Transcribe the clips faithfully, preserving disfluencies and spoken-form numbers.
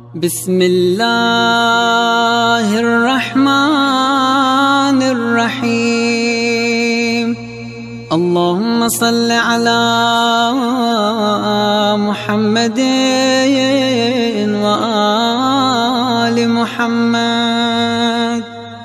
بسم الله الرحمن الرحيم. اللهم صل على محمد وآل محمد.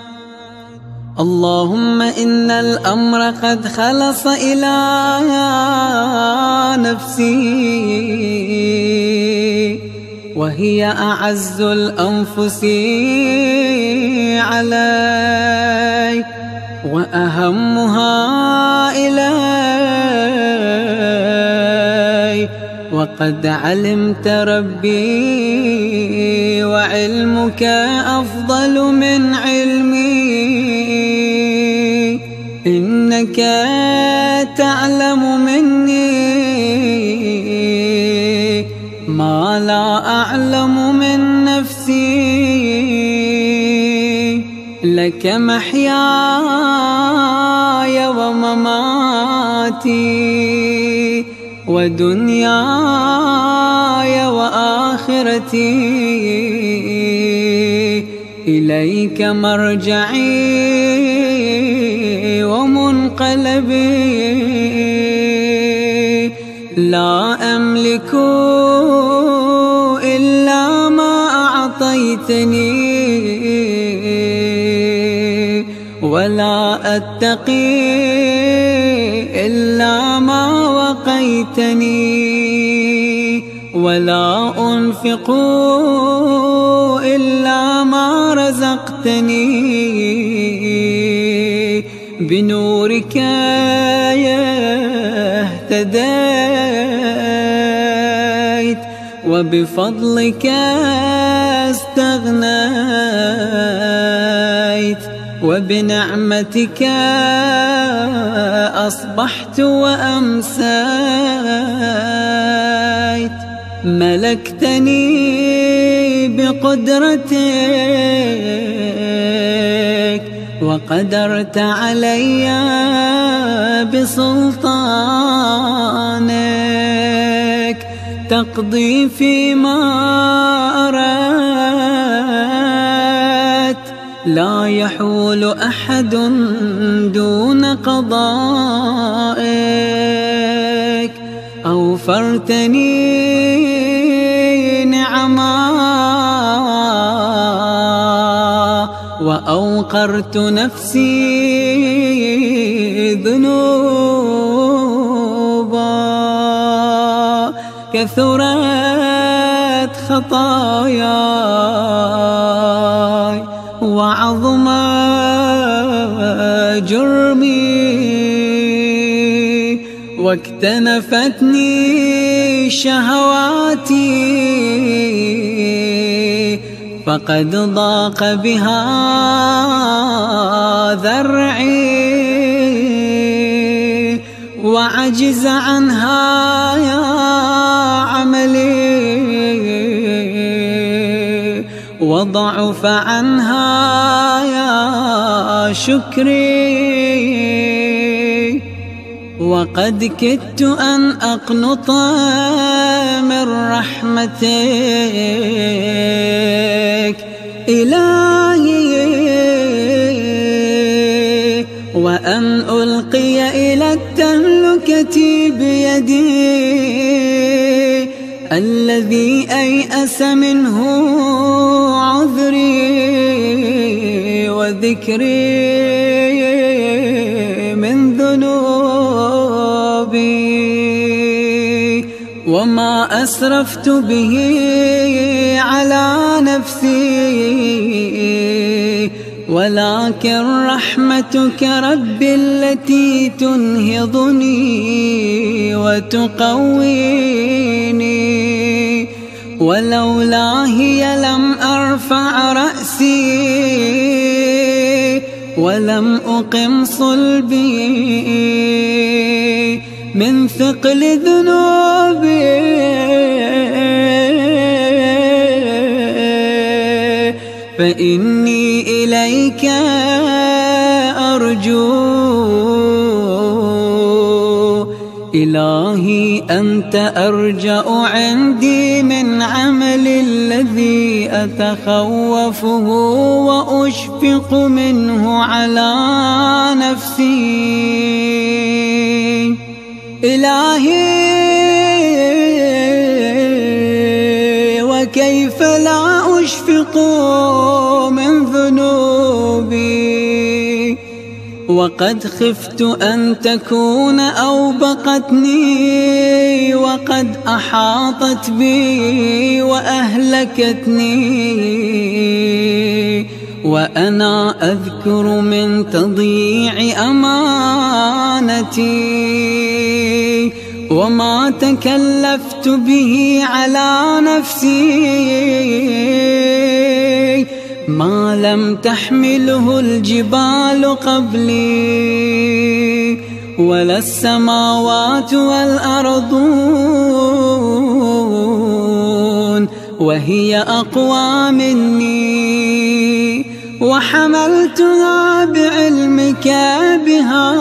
اللهم إن الأمر قد خلص إلى نفسي وهي أعز الأنفس علي وأهمها إلي، وقد علمت ربي وعلمك أفضل من علمي، إنك تعلم مني ما لا أعلم من نفسي. لك محياي ومماتي ودنياي وآخرتي، إليك مرجعي ومنقلبي. لا أملك إلا ما أعطيتني، ولا أتقي إلا ما وقيتني، ولا أنفق إلا ما رزقتني. بنورك اهتديت وبفضلك استغنيت، وبنعمتك أصبحت وأمسيت. ملكتني بقدرتك وقدرت علي بسلطانك، تقضي فيما أردت، لا يحول أحد دون قضائك. أوفرتني نعما وأوقرت نفسي ذنوبا، كثرت خطاياي وعظم جرمي، واكتنفتني شهواتي، فقد ضاق بها ذرعي، وعجز عنها يا عملي، وضعف عنها يا شكري. وقد كدت أن أقنط من رحمتك إلهي، وأن ألقي إلى التهلكة بيدي الذي أيأس منه عذري وذكري من ذنوبي. وما أسرفت به على نفسي، ولكن رحمتك ربي التي تنهضني وتقويني، ولولا هي لم أرفع رأسي ولم أقم صلبي من ثقل ذنوبي. فإني إليك أرجو إلهي أنت أرجأ عندي من عمل الذي أتخوفه وأشفق منه على نفسي. إلهي وكيف لا أشفق من ذنوبي وقد خفت أن تكون أوبقتني وقد أحاطت بي وأهلكتني. وأنا أذكر من تضييع أمانتي وما تكلفت به على نفسي ما لم تحمله الجبال قبلي ولا السماوات والأرضون وهي أقوى مني. وحملتها بعلمك بها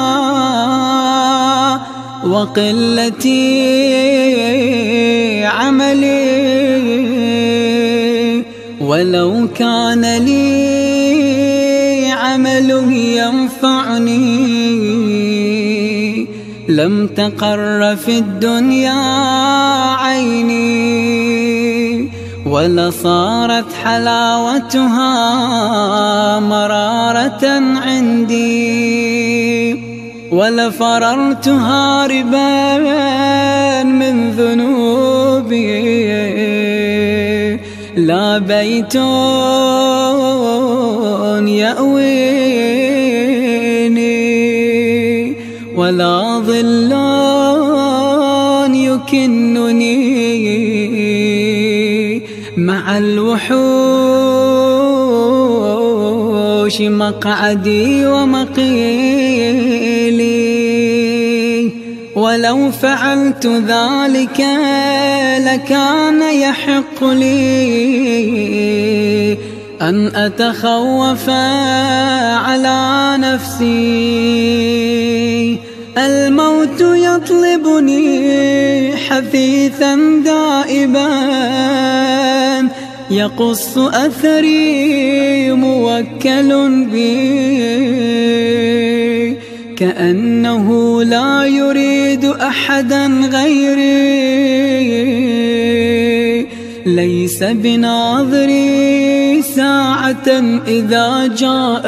وقلتي عملي ولو كان لي عمل ينفعني لم تقر في الدنيا عيني ولصارت حلاوتها مرارة عندي ولفررت هاربا من ذنوبي. لا بيت يأويني ولا ظل يكنني مع الوحوش مقعدي ومقيلي. ولو فعلت ذلك لكان يحق لي أن أتخوف على نفسي. الموت يطلبني حثيثا دائبا يقص أثري موكل بي كأنه لا يريد أحدا غيري. ليس بناظري ساعة إذا جاء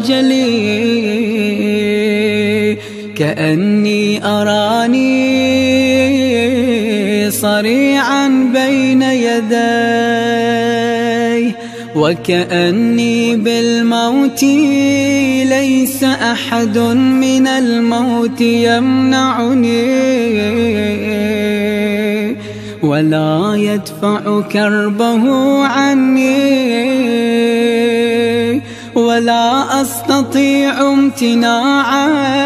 أجلي كأني أراني صريعا بين يدي وكأني بالموت ليس أحد من الموت يمنعني ولا يدفع كربه عني ولا أستطيع امتناعا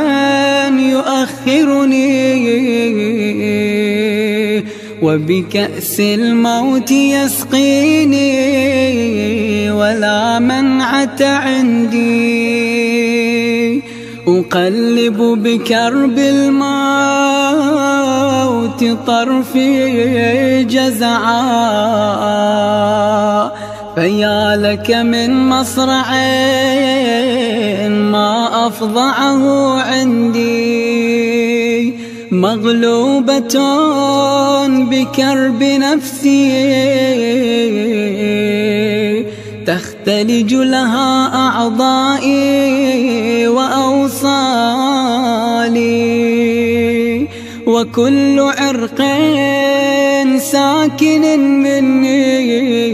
يؤخرني. وبكأس الموت يسقيني ولا منعة عندي. أقلب بكرب الموت طرفي جزعا فيا لك من مصرع ما أفضعه عندي. مغلوبة بكرب نفسي تختلج لها أعضائي وأوصالي وكل عرق ساكن مني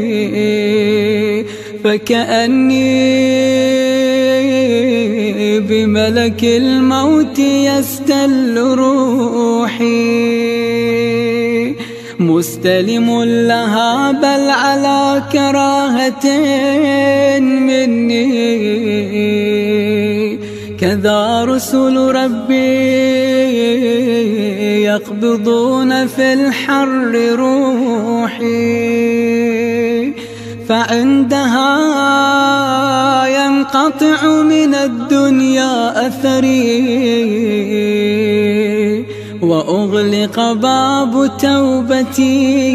فكأني بملك الموت يستل روحي مستلم لها بل على كراهة مني. كذا رسل ربي يقبضون في الحر روحي فعندها ينقطع من الدنيا أثري وأغلق باب توبتي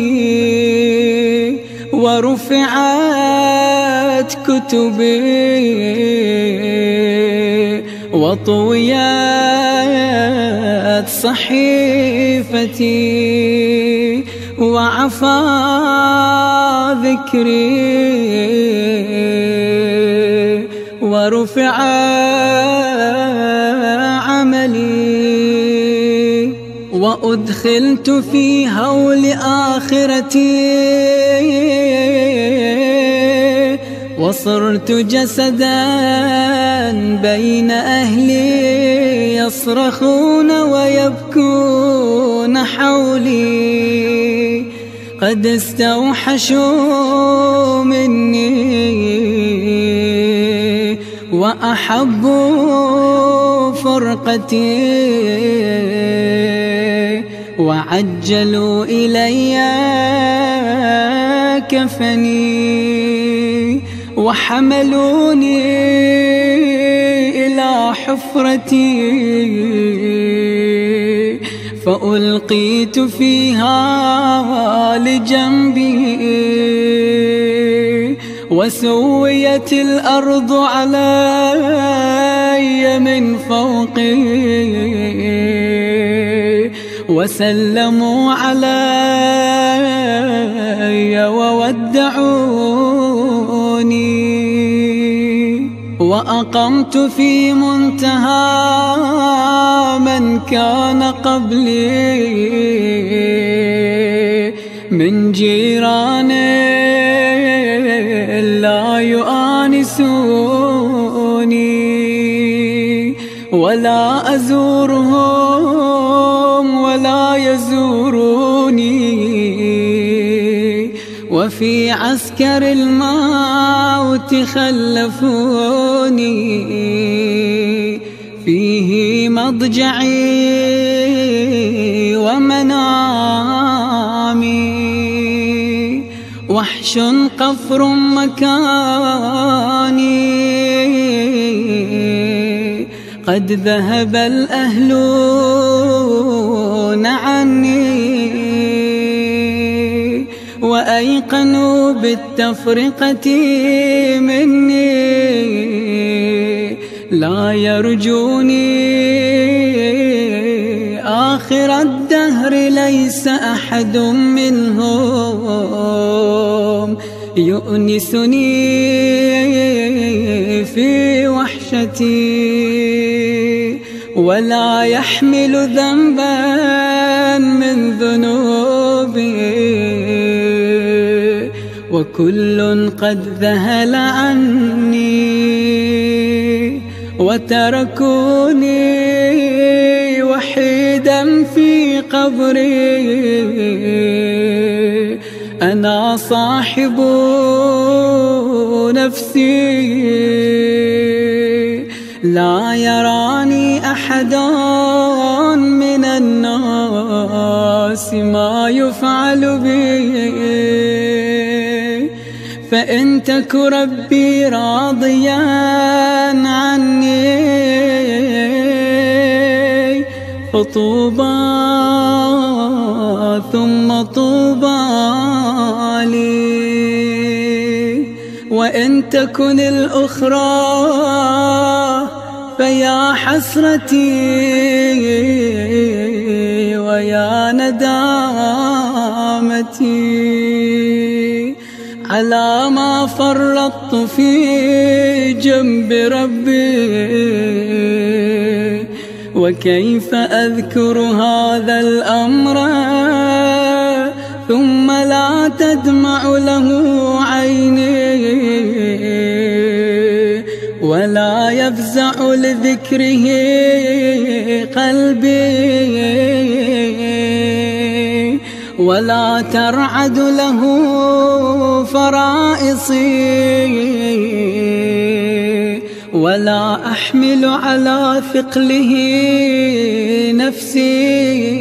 ورفعت كتبي وطويت صحيفتي وعفى ذكري ورفع عملي وأدخلت في هول آخرتي وصرت جسدا بين أهلي يصرخون ويبكون حولي قد استوحشوا مني وأحبوا فرقتي وعجلوا إلي كفني وحملوني إلى حفرتي فألقيت فيها لجنبي وسويت الأرض علي من فوقي وسلموا علي وودعوني وأقمت في منتهى من كان قبلي من جيران لا يؤانسوني ولا أزورهم ولا يزوروني وفي عسكر الموت خلفوني فيه مضجعي ومنامي وحش قفر مكاني قد ذهب الأهلون عني وأيقنوا بالتفرقة مني لا يرجوني آخر الدهر ليس أحد منهم يؤنسني في وحشتي ولا يحمل ذنبا من ذنوبي وكل قد ذهل عني وتركوني وحيدا في قبري أنا صاحب نفسي لا يراني أحد من الناس ما يفعل بي فإن تك ربي راضيا عني فطوبى ثم طوبى لي وإن تكن الأخرى فيا حسرتي ويا ندامتي على ما فرطت في جنب ربي وكيف أذكر هذا الأمر ثم لا تدمع له عيني ولا يفزع لذكره قلبي ولا ترعد له فرائصي ولا أحمل على ثقله نفسي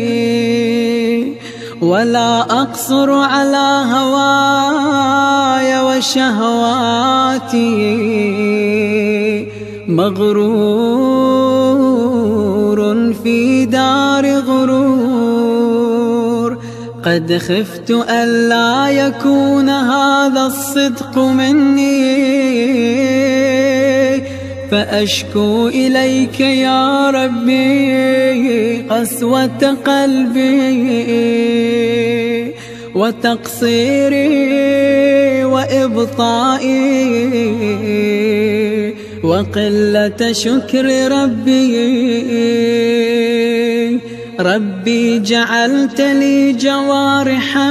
ولا أقصر على هواي وشهواتي مغرور في دار غرور وقد خفت ألا يكون هذا الصدق مني، فأشكو إليك يا ربي قسوة قلبي وتقصيري وإبطائي وقلة شكر ربي. ربي جعلت لي جوارحا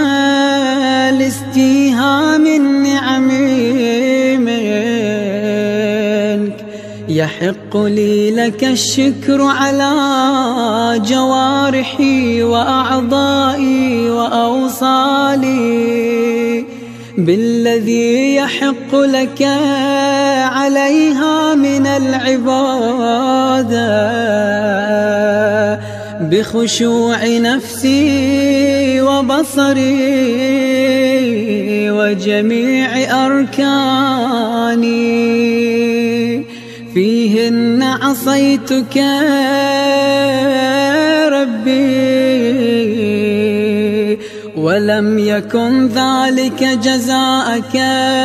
لاستيهام النعم منك، يحق لي لك الشكر على جوارحي وأعضائي وأوصالي بالذي يحق لك عليها من العبادة، بخشوع نفسي وبصري وجميع أركاني، فيهن عصيتك ربي ولم يكن ذلك جزاءك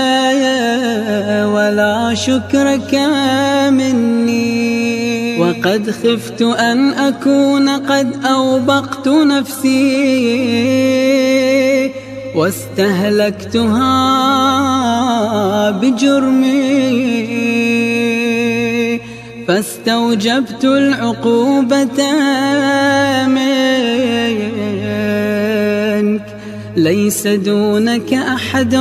ولا شكرك مني. وقد خفت أن أكون قد أوبقت نفسي واستهلكتها بجرمي، فاستوجبت العقوبة منك. ليس دونك أحد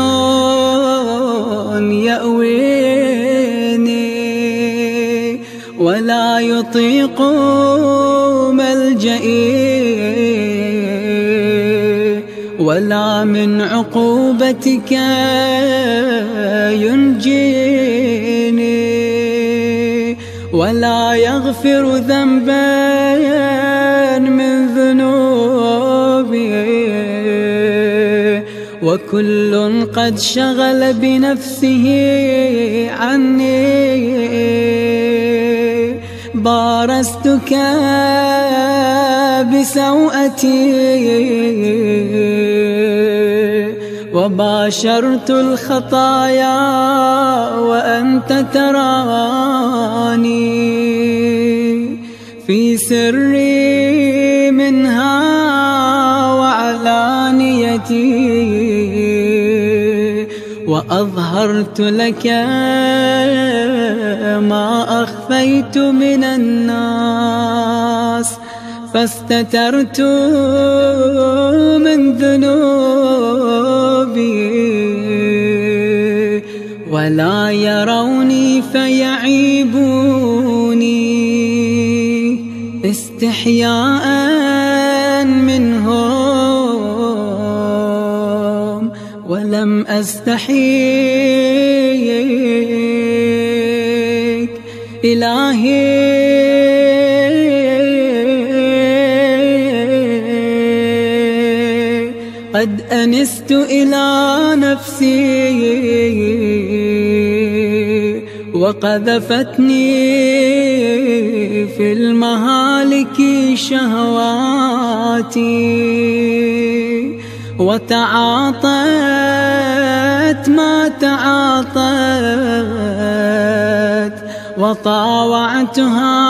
يأويني ولا يطيق ملجئي، ولا من عقوبتك ينجيني، ولا يغفر ذنبا من ذنوبي، وكل قد شغل بنفسه عني. بارزتك بسوءتي وباشرت الخطايا وأنت تراني، في سري منها وعلانيتي، وأظهرت لك ما أخفيت من الناس، فاستترت من ذنوبي ولا يروني فيعيبوني، استحياء منهم ولم أستحيك إلهي. قد أنست إلى نفسي وقذفتني في المهالك شهواتي، وتعاطت ما تعاطت، وطاوعتها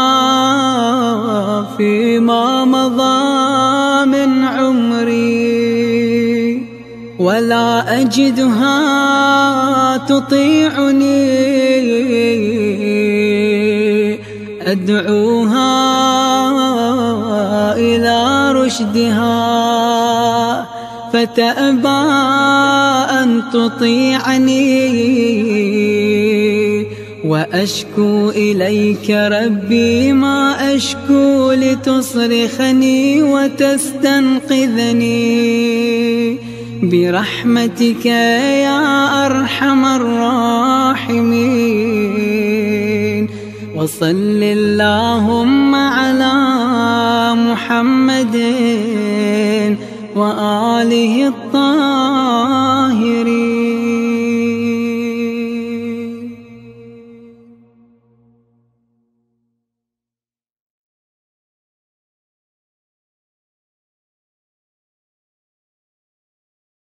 فيما مضى من عمري، ولا أجدها تطيعني. أدعوها إلى رشدها فتأبى أن تطيعني، وأشكو إليك ربي ما أشكو لتصرخني وتستنقذني برحمتك يا أرحم الراحمين. وصل اللهم على محمد وآله الطاهرين.